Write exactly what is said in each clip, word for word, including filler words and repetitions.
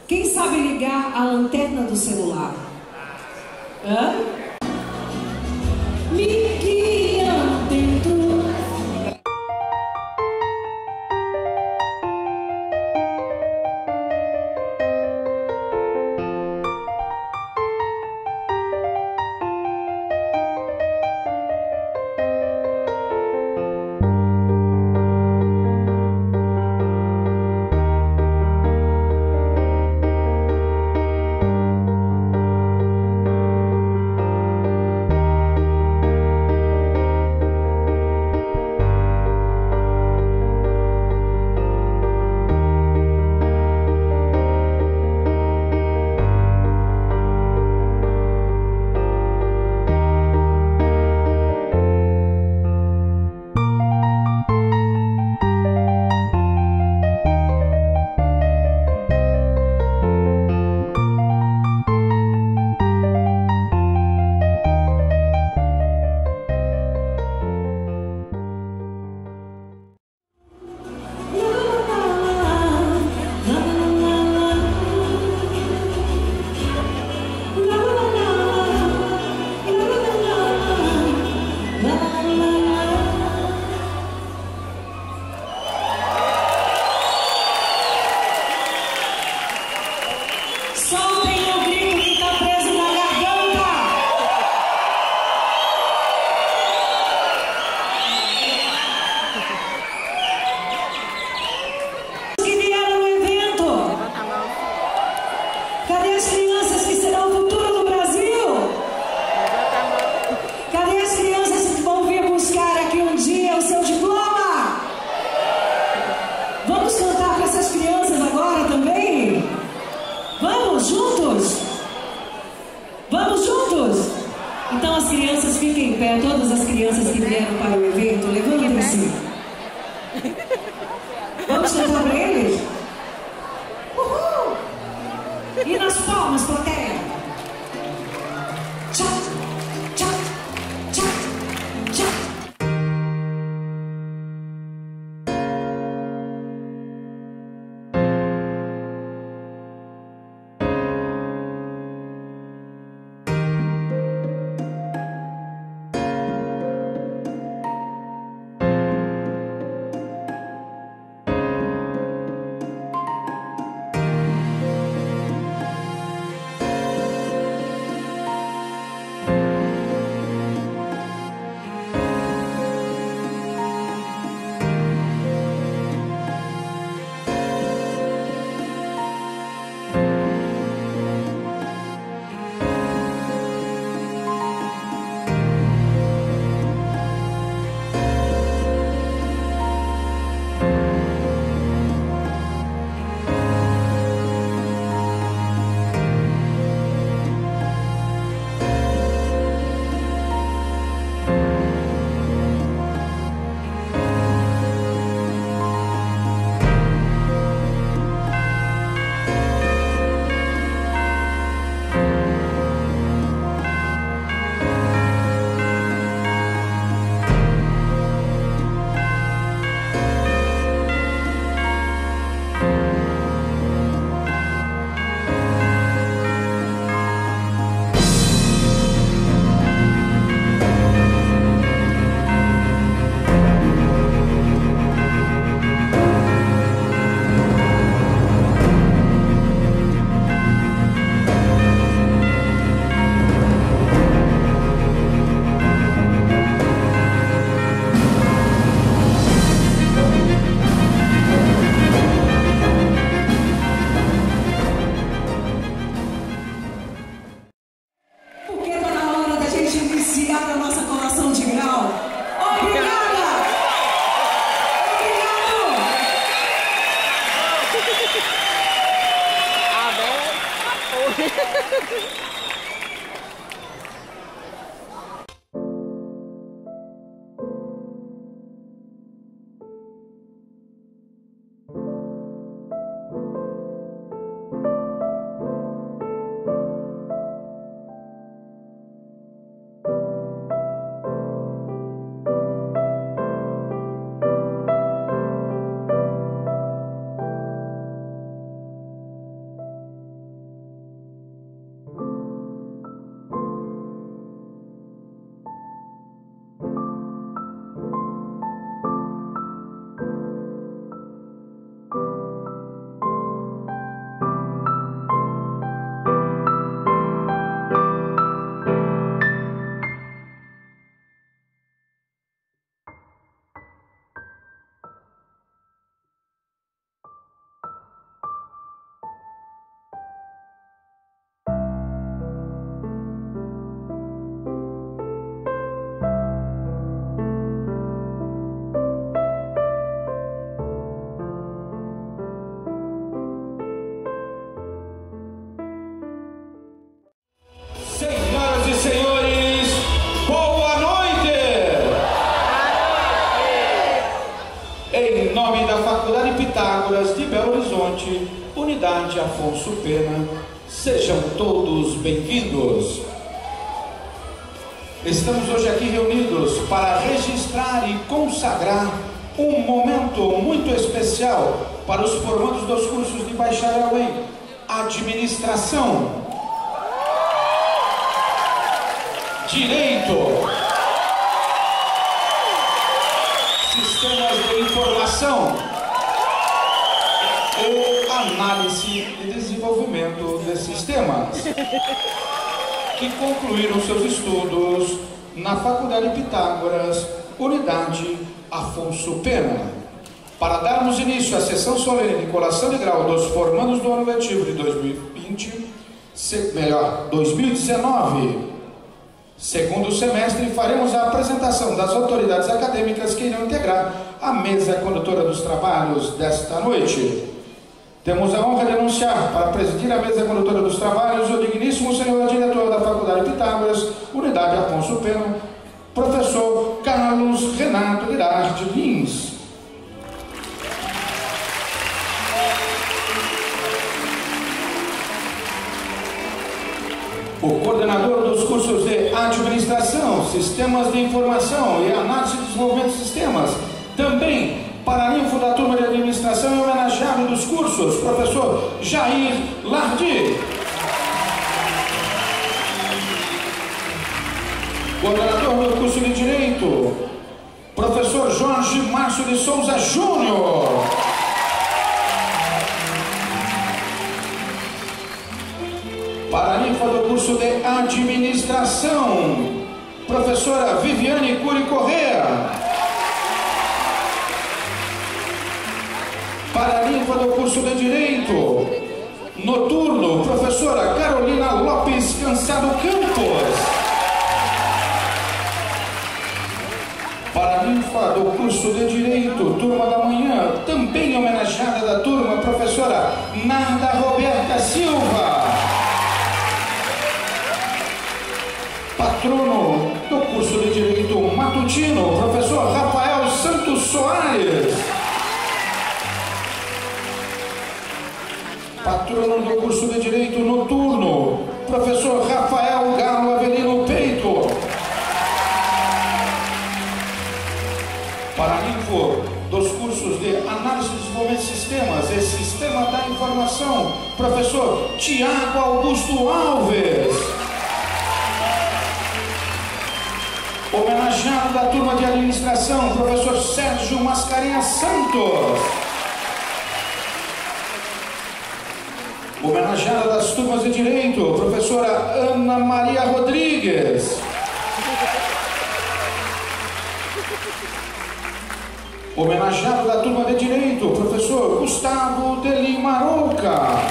Quem sabe ligar a lanterna do celular? Hã? Me guiam dentro. Soltem o grito que está preso na garganta. Que vieram no evento. Cadê as crianças que serão o futuro do Brasil? Cadê as crianças que vão vir buscar aqui um dia o seu diploma? Vamos cantar para essas crianças agora também? Vamos juntos? Vamos juntos? Então as crianças fiquem em pé, todas as crianças que vieram para o evento, levantem-se. Vamos cantar para eles? Uhul! E nas palmas, plateia. Tchau, tchau, tchau, tchau. Iniciar a nossa colação de grau. Obrigada! Obrigado! Unidade Afonso Pena. Sejam todos bem-vindos. Estamos hoje aqui reunidos para registrar e consagrar um momento muito especial para os formandos dos cursos de bacharel em Administração, Direito, Sistemas de Informação e Análise e Desenvolvimento de Sistemas, que concluíram seus estudos na Faculdade Pitágoras, Unidade Afonso Pena. Para darmos início à sessão solene de colação de grau dos formandos do ano letivo de dois mil e vinte, se, melhor, dois mil e dezenove, segundo semestre, faremos a apresentação das autoridades acadêmicas que irão integrar a mesa condutora dos trabalhos desta noite. Temos a honra de anunciar, para presidir a mesa condutora dos trabalhos, o digníssimo senhor diretor da Faculdade Pitágoras, Unidade Afonso Pena, professor Carlos Renato Girardi Lins. O coordenador dos cursos de Administração, Sistemas de Informação e Análise e Desenvolvimento de Sistemas, também paraninfo da turma de Administração e homenageado dos cursos, professor Jair Lardi. Coordenador do curso de Direito, professor Jorge Márcio de Souza Júnior. Paraninfa do curso de Administração, professora Viviane Curi Correa. Paraninfa do curso de Direito, noturno, professora Carolina Lopes Cansado Campos. Paraninfa do curso de Direito, turma da manhã, também homenageada da turma, professora Narda Roberta Silva. Patrono do curso de Direito matutino, professor Rafael Santos Soares. Patrono do curso de Direito noturno, professor Rafael Galo Avelino Peito. Paraninfo dos cursos de Análise e Desenvolvimento de Sistemas e Sistema da Informação, professor Tiago Augusto Alves. Homenageado da turma de Administração, professor Sérgio Mascarenhas Santos. Homenageada das turmas de Direito, professora Ana Maria Rodrigues. Homenageado da turma de Direito, professor Gustavo de Lima Arouca.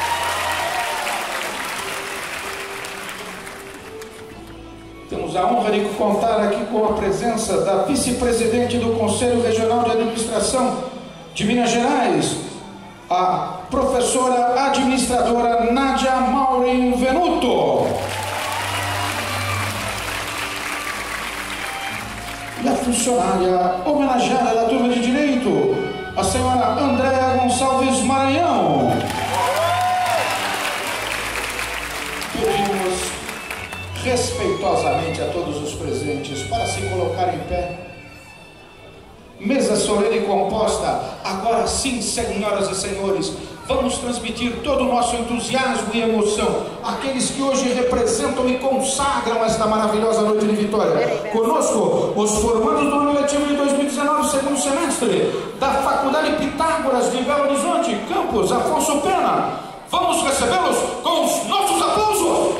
Temos a honra de contar aqui com a presença da vice-presidente do Conselho Regional de Administração de Minas Gerais, a professora administradora Nádia Maureen Venuto. E a funcionária homenageada da turma de Direito, a senhora Andréa Gonçalves Maranhão. Pedimos respeitosamente a todos os presentes para se colocar em pé. Mesa solene composta. Agora sim, senhoras e senhores, vamos transmitir todo o nosso entusiasmo e emoção àqueles que hoje representam e consagram esta maravilhosa noite de vitória. Conosco, os formandos do ano letivo de dois mil e dezenove, segundo semestre, da Faculdade Pitágoras de Belo Horizonte, campus Afonso Pena. Vamos recebê-los com os nossos aplausos.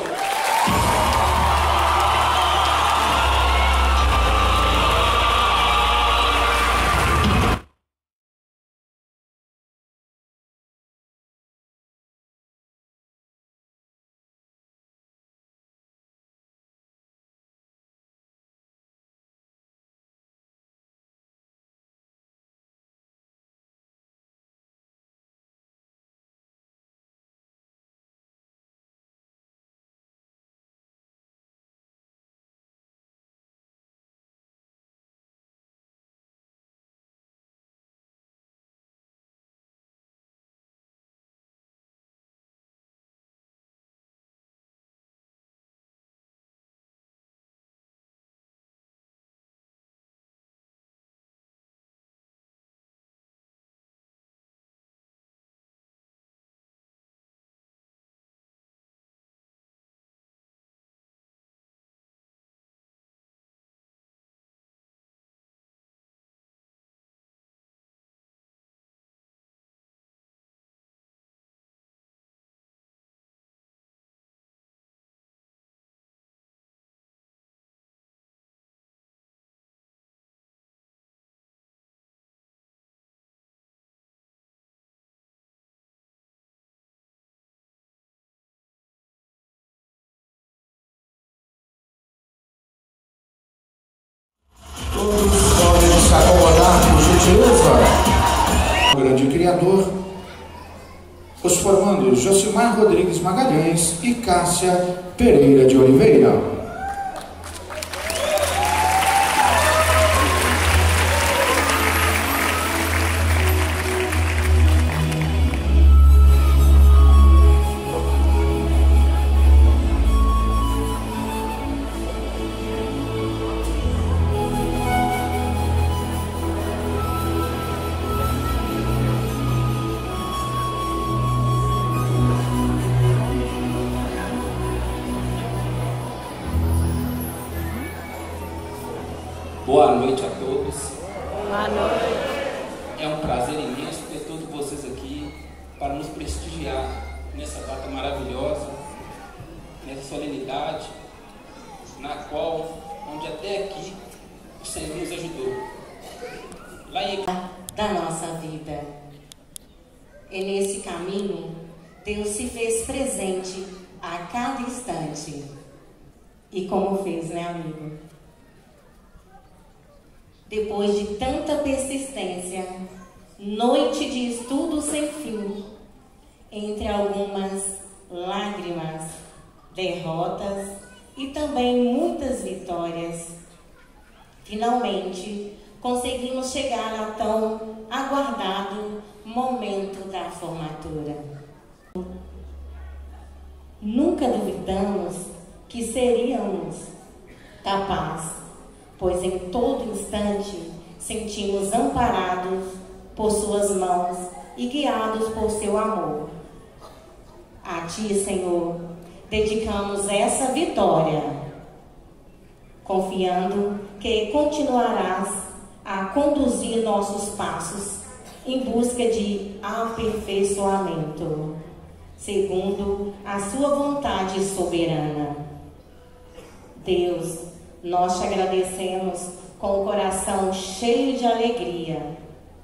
Podem se acomodar, por gentileza. O grande criador, os formandos Josimar Rodrigues Magalhães e Cássia Pereira de Oliveira. Boa noite a todos. Boa noite. É um prazer imenso ter todos vocês aqui para nos prestigiar nessa data maravilhosa, nessa solenidade, na qual, onde até aqui, o Senhor nos ajudou. Lá em... da nossa vida. E nesse caminho, Deus se fez presente a cada instante. E como fez, né, amigo? Depois de tanta persistência, noite de estudo sem fim, entre algumas lágrimas, derrotas e também muitas vitórias, finalmente conseguimos chegar ao tão aguardado momento da formatura. Nunca duvidamos que seríamos capazes, pois em todo instante sentimos amparados por suas mãos e guiados por seu amor. A Ti, Senhor, dedicamos essa vitória, confiando que continuarás a conduzir nossos passos em busca de aperfeiçoamento, segundo a Sua vontade soberana. Deus, nós te agradecemos com o coração cheio de alegria.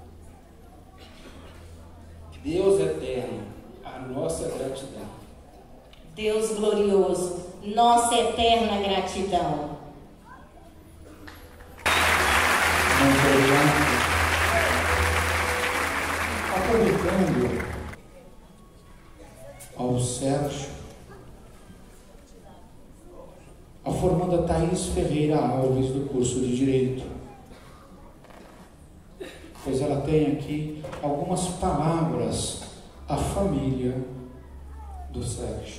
Deus eterno, a nossa gratidão. Deus glorioso, nossa eterna gratidão. Muito obrigado. Aproveitando ao Sérgio, a formanda Thaís Ferreira Alves, do curso de Direito, pois ela tem aqui algumas palavras à família do Sérgio.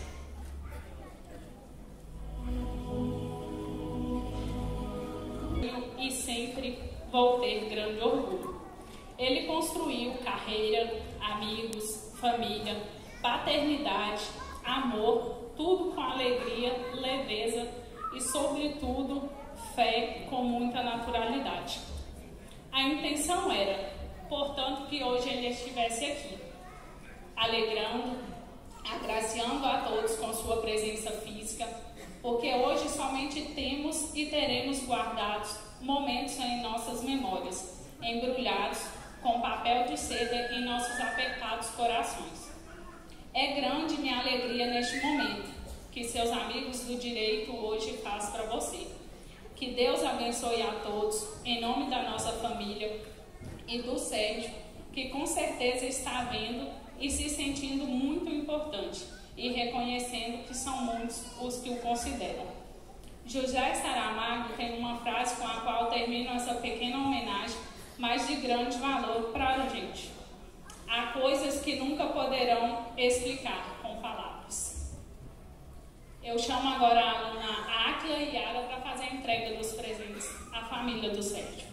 E sempre vou ter grande orgulho. Ele construiu carreira, amigos, família, paternidade, amor, tudo com alegria, leveza e, sobretudo, fé com muita naturalidade. A intenção era, portanto, que hoje ele estivesse aqui, alegrando, agraciando a todos com sua presença física, porque hoje somente temos e teremos guardados momentos em nossas memórias, embrulhados com papel de seda em nossos apertados corações. É grande minha alegria neste momento, que seus amigos do direito hoje faz para você. Que Deus abençoe a todos, em nome da nossa família e do Sérgio, que com certeza está vendo e se sentindo muito importante e reconhecendo que são muitos os que o consideram. José Saramago tem uma frase com a qual termino essa pequena homenagem, mas de grande valor para a gente. Há coisas que nunca poderão explicar com palavras. Eu chamo agora a aluna Áquila e Yara para fazer a entrega dos presentes à família do Sérgio.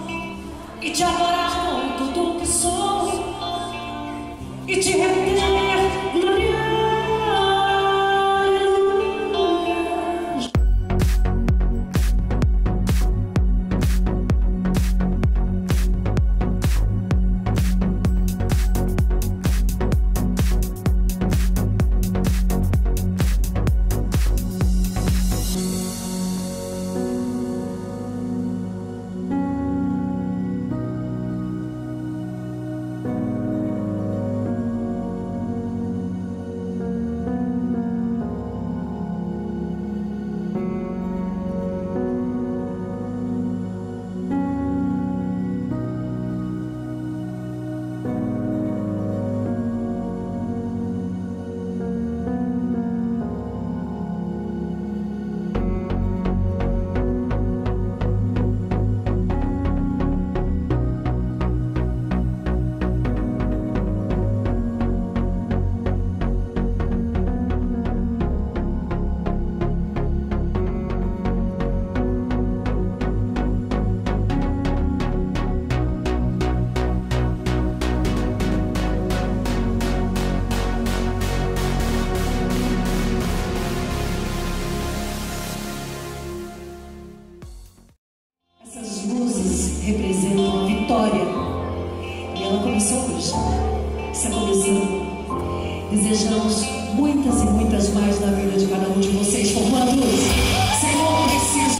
E te adorar com tudo que sou, e te render representam a vitória. E ela começou hoje. Está começando. Desejamos muitas e muitas mais na vida de cada um de vocês, formandos. Senhor, preciso.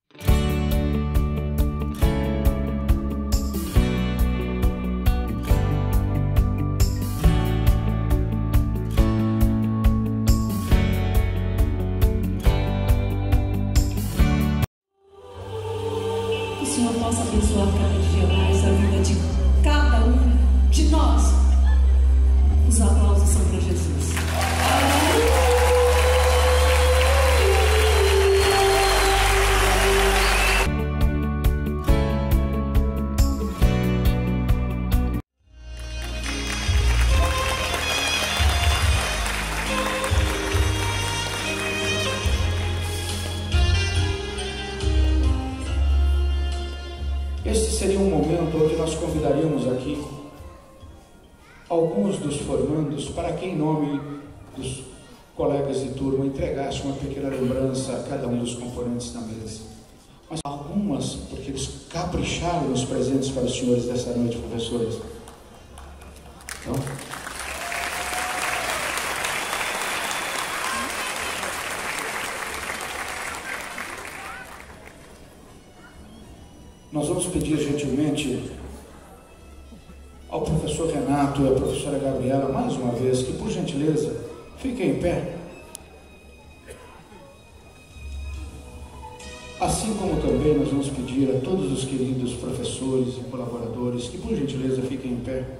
Que o Senhor possa abençoar cada dia mais a vida de cada um de nós. Os aplausos são para Jesus. Este seria um momento onde nós convidaríamos aqui alguns dos formandos para que, em nome dos colegas de turma, entregasse uma pequena lembrança a cada um dos componentes da mesa. Mas algumas, porque eles capricharam os presentes para os senhores dessa noite, professores. Então, nós vamos pedir gentilmente ao professor Renato e à professora Gabriela, mais uma vez, que por gentileza fiquem em pé. Assim como também nós vamos pedir a todos os queridos professores e colaboradores que por gentileza fiquem em pé.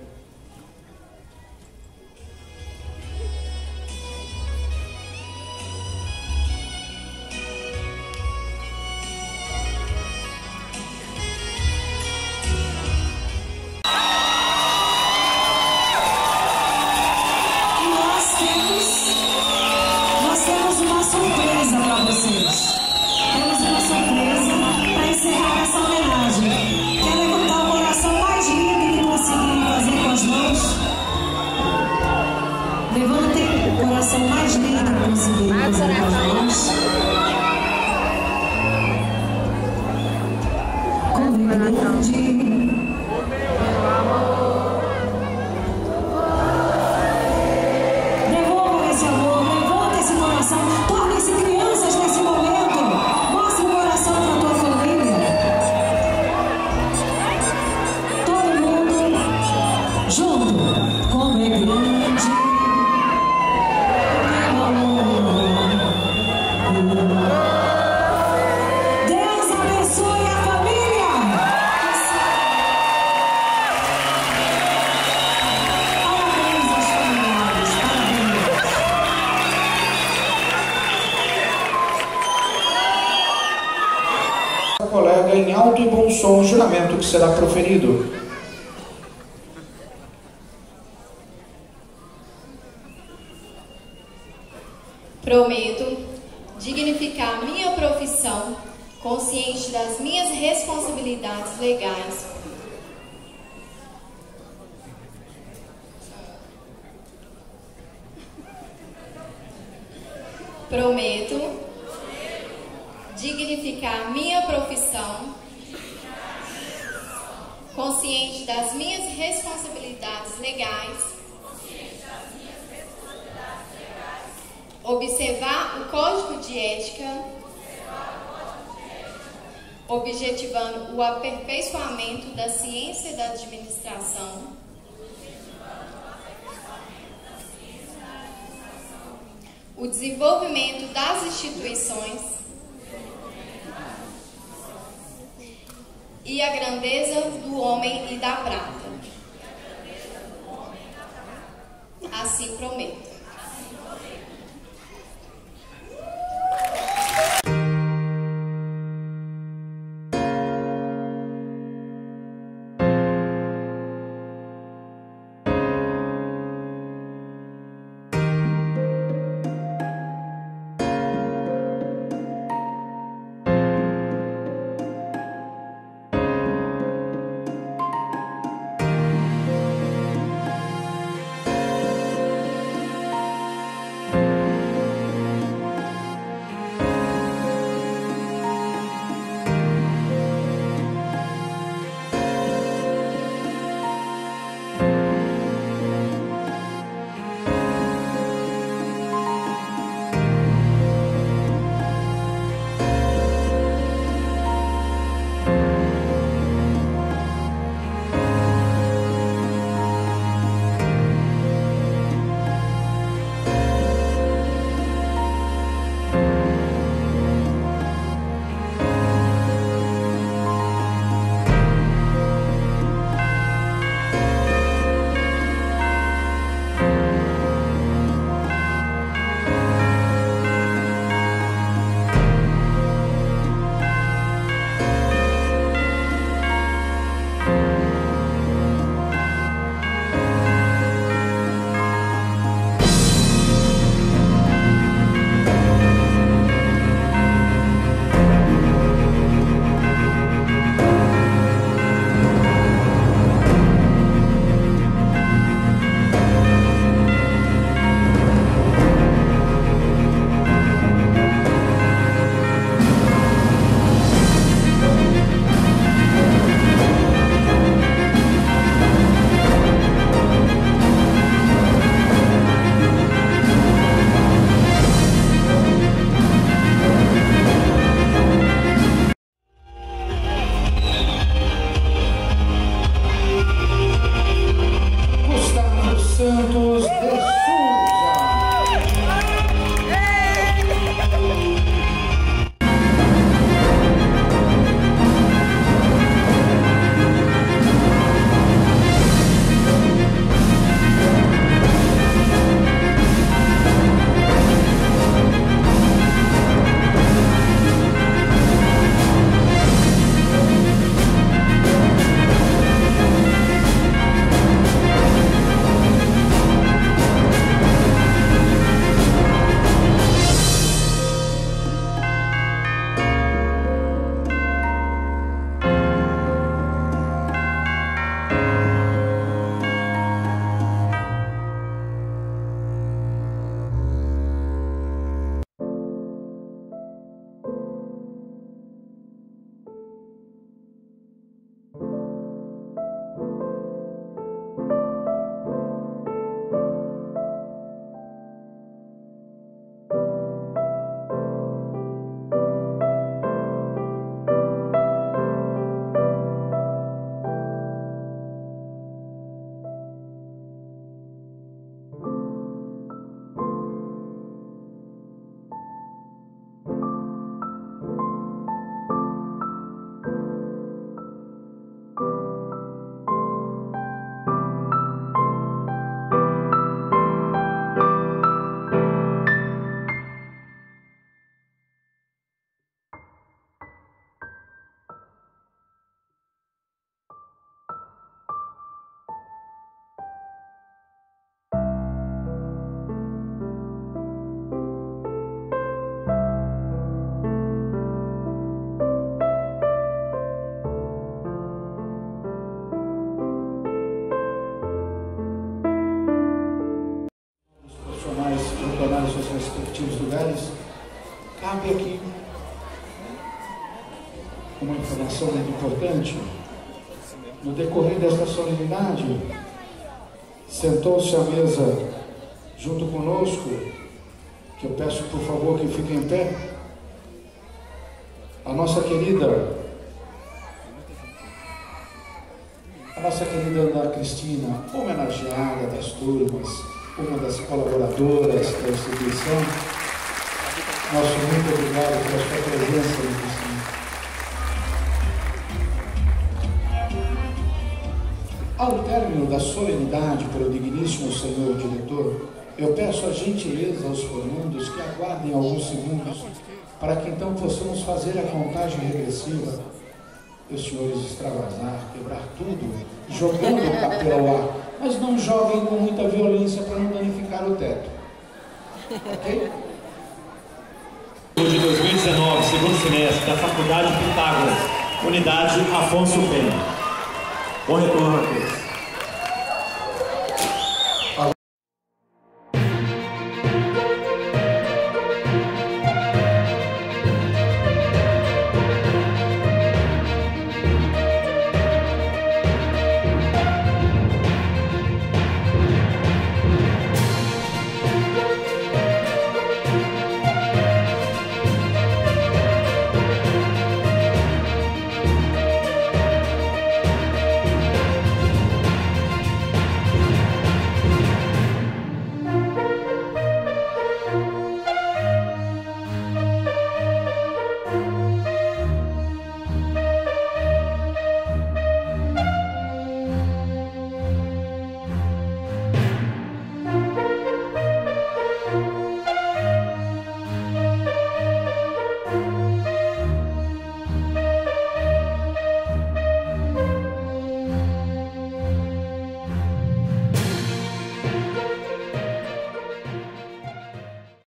Colega, em alto e bom som, o juramento que será proferido. Prometo dignificar minha profissão, consciente das minhas responsabilidades legais. Prometo dignificar minha profissão, consciente das minhas responsabilidades legais, observar o Código de Ética, objetivando o aperfeiçoamento da ciência da administração, o desenvolvimento das instituições e a grandeza do homem e da prata. Assim prometo. cabe aqui uma informação muito importante. No decorrer desta solenidade, sentou-se à mesa junto conosco, que eu peço por favor que fiquem em pé, a nossa querida, a nossa querida Ana Cristina, homenageada das turmas, uma das colaboradoras da instituição. Nosso muito obrigado pela sua presença, Ana Cristina. Ao término da solenidade pelo digníssimo senhor diretor, eu peço a gentileza aos formandos que aguardem alguns segundos para que então possamos fazer a contagem regressiva e os senhores extravasar, quebrar tudo, jogando o papel ao ar, mas não joguem com muita violência para não danificar o teto. Ok? De dois mil e dezenove, segundo semestre, da Faculdade Pitágoras, Unidade Afonso Pena. Bom retorno a todos.